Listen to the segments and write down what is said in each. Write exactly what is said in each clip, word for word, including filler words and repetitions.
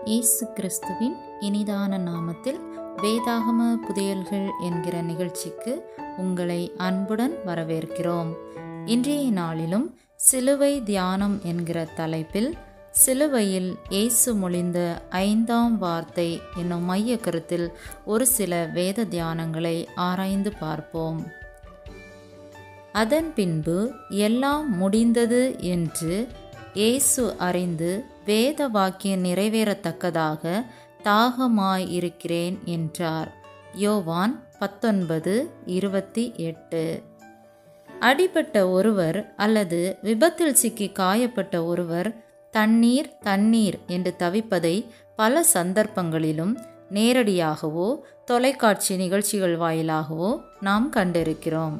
இயேசு கிறிஸ்துவின் இனிதான நாமத்தில் வேதாகம புதையல்கள் என்கிற நிகழ்ச்சிக்கு உங்களை அன்புடன் வரவேற்கிறோம். இன்றைய நாளிலும் சிலுவை தியானம் என்கிற தலைப்பில் சிலுவையில் இயேசு மொழிந்த ஐந்தாம் வார்த்தை என்னும் மைய கருத்தில் ஒரு சில வேத தியானங்களை ஆராய்ந்து பார்ப்போம். அதன் பின்பு எல்லாம் முடிந்தது என்று இயேசு அறிந்து வேத வாக்கியம் நிறைவேறத்தக்கதாக தாகமாய் இருக்கிறேன் என்றார். யோவான் பத்தொன்பது இருபத்தி எட்டு. அடிபட்ட ஒருவர் அல்லது விபத்தில் சிக்கி காயப்பட்ட ஒருவர் தண்ணீர் தண்ணீர் என்று தவிப்பதை பல சந்தர்ப்பங்களிலும் நேரடியாகவோ தொலைக்காட்சி நிகழ்ச்சிகள் வாயிலாகவோ நாம் கண்டிருக்கிறோம்.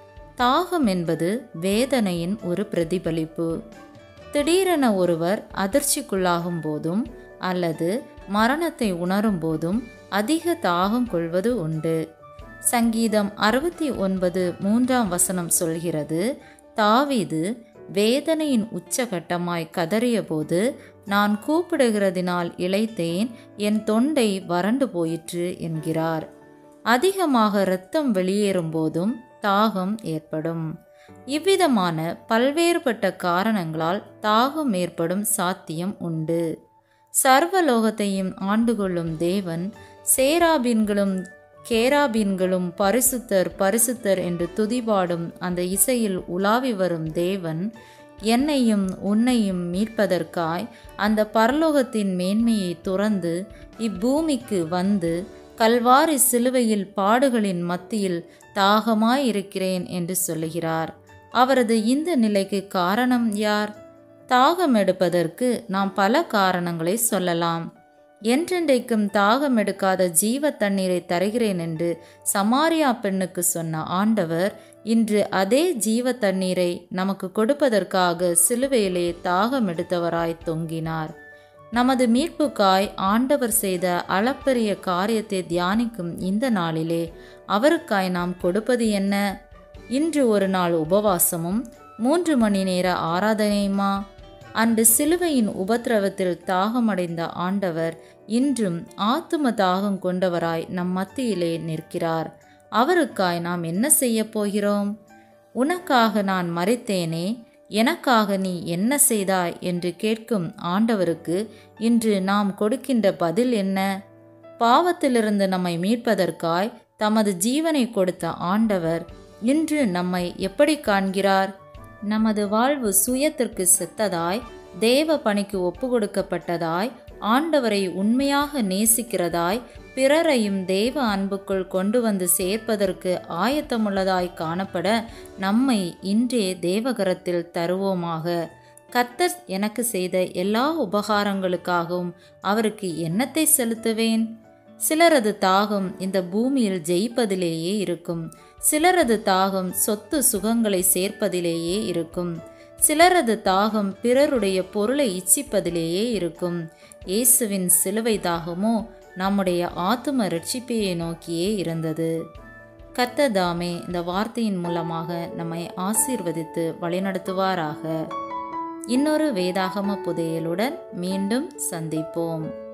தாகம் என்பது வேதனையின் ஒரு பிரதிபலிப்பு. திடீரென ஒருவர் அதிர்ச்சிக்குள்ளாகும் போதும் அல்லது மரணத்தை உணரும் போதும் அதிக தாகம் கொள்வது உண்டு. சங்கீதம் அறுபத்தி ஒன்பது மூன்றாம் வசனம் சொல்கிறது, தாவீது வேதனையின் உச்சகட்டமாய் கதறிய போது, நான் கூப்பிடுகிறதினால் இளைத்தேன், என் தொண்டை வறண்டு போயிற்று என்கிறார். அதிகமாக இரத்தம் வெளியேறும் போதும் தாகம் ஏற்படும். இவ்விதமான பல்வேறுபட்ட காரணங்களால் தாகம் ஏற்படும் சாத்தியம் உண்டு. சர்வலோகத்தையும் ஆண்டு கொள்ளும் தேவன் சேராபீன்களும் கேராபீன்களும் பரிசுத்தர் பரிசுத்தர் என்று துதிபாடும் அந்த இசையில் உலாவி வரும் தேவன் என்னையும் உன்னையும் மீட்பதற்காய் அந்த பரலோகத்தின் மேன்மையை துறந்து இப்பூமிக்கு வந்து கல்வாரி சிலுவையில் பாடுகளின் மத்தியில் தாகமாயிருக்கிறேன் என்று சொல்லுகிறார். அவரது இந்த நிலைக்கு காரணம் யார்? தாகம் எடுப்பதற்கு நாம் பல காரணங்களை சொல்லலாம். என்றென்றைக்கும் தாகம் எடுக்காத ஜீவ தண்ணீரை தருகிறேன் என்று சமாரியா பெண்ணுக்கு சொன்ன ஆண்டவர் இன்று அதே ஜீவ தண்ணீரை நமக்கு கொடுப்பதற்காக சிலுவையிலே தாகம் எடுத்தவராய் தொங்கினார். நமது மீட்புக்காய் ஆண்டவர் செய்த அளப்பரிய காரியத்தை தியானிக்கும் இந்த நாளிலே அவருக்காய் நாம் கொடுப்பது என்ன? இன்று ஒரு நாள் உபவாசமும் மூன்று மணி நேர ஆராதனையுமா? அன்று சிலுவையின் உபத்திரவத்தில் தாகமடைந்த ஆண்டவர் இன்றும் ஆத்தும தாகம் கொண்டவராய் நம் மத்தியிலே நிற்கிறார். அவருக்காய் நாம் என்ன செய்ய போகிறோம்? உனக்காக நான் மரித்தேனே, எனக்காக நீ என்ன செய்தாய் என்று கேட்கும் ஆண்டவருக்கு இன்று நாம் கொடுக்கின்ற பதில் என்ன? பாவத்திலிருந்து நம்மை மீட்பதற்காய் தமது ஜீவனை கொடுத்த ஆண்டவர் இன்று நம்மை எப்படி காண்கிறார்? நமது வாழ்வு சுயத்திற்கு செத்ததாய், தேவ பணிக்கு ஒப்பு கொடுக்கப்பட்டதாய், ஆண்டவரை உண்மையாக நேசிக்கிறதாய், பிறரையும் தேவ அன்புக்குள் கொண்டு வந்து சேர்ப்பதற்கு ஆயத்தமுள்ளதாய் காணப்பட நம்மை இன்றே தேவகரத்தில் தருவோமாக. கர்த்தர் எனக்கு செய்த எல்லா உபகாரங்களுக்காகவும் அவருக்கு என்னத்தை செலுத்துவேன்? சிலரது தாகம் இந்த பூமியில் ஜெயிப்பதிலேயே இருக்கும். சிலரது தாகம் சொத்து சுகங்களை சேர்ப்பதிலேயே இருக்கும். சிலரது தாகம் பிறருடைய பொருளை இச்சிப்பதிலேயே இருக்கும். இயேசுவின் சிலுவை தாகமோ நம்முடைய ஆத்தும இரட்சிப்பையை நோக்கியே இருந்தது. கர்த்தர் தாமே இந்த வார்த்தையின் மூலமாக நம்மை ஆசீர்வதித்து வழிநடத்துவாராக. இன்னொரு வேதாகம புதையலுடன் மீண்டும் சந்திப்போம்.